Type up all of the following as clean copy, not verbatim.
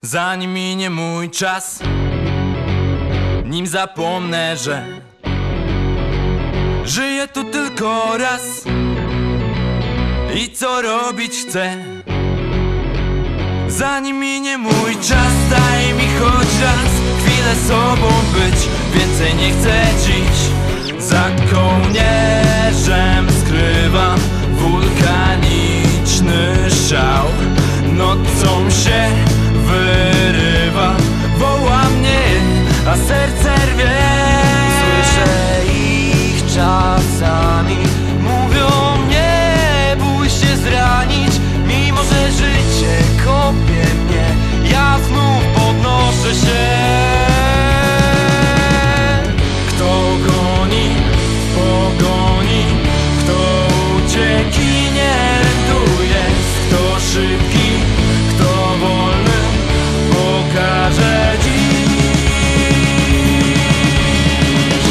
Zanim minie mój czas, nim zapomnę, że żyję tu tylko raz i co robić chcę. Zanim minie mój czas, daj mi choć raz chwilę sobą być. Więcej nie chcę dziś. Za kołnierzem skrywam wulkaniczny szał. Nocą się wyrywa, woła mnie, a serce rwie. Słyszę ich czasami, mówią nie bój się zranić. Mimo że życie kopie mnie, ja znów podnoszę się. Kto goni w pogoni, kto ucieki nie rentuje. Kto szybki, kto wolny, pokaże dziś.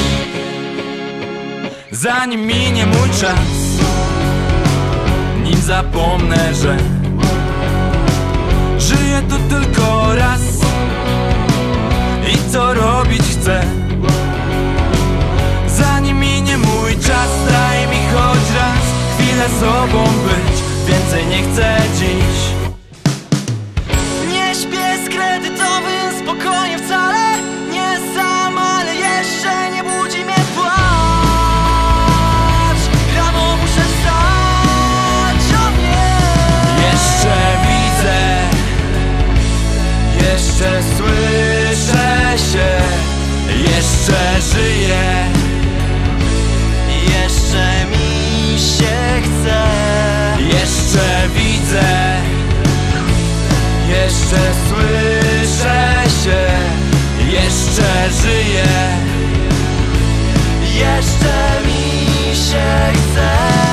Zanim minie mój czas, nim zapomnę, że żyję tu tylko raz i co robić chcę. Zanim minie mój czas, daj mi choć raz chwilę sobą być. Więcej nie chcę dziś. Nie śpię z kredytowym spokojnie wcale. Nie sam, ale jeszcze nie budzi mnie płacz. Rano muszę wstać, o nie. Jeszcze widzę, jeszcze słyszę się, jeszcze żyję, jeszcze mi się chce. jeszcze widzę, jeszcze słyszę się, jeszcze żyję, Jeszcze mi się chce.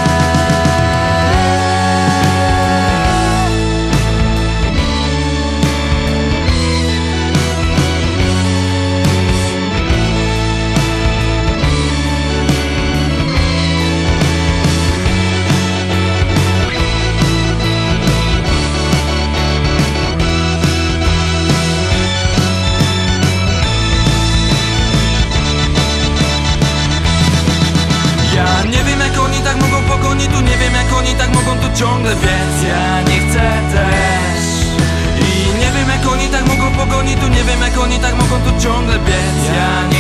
Ja nie wiem jak oni tak mogą pogoni tu, nie wiem jak oni tak mogą tu ciągle biec. Ja nie chcę też i nie wiem jak oni tak mogą pogoni tu, nie wiem jak oni tak mogą tu ciągle biec. Ja nie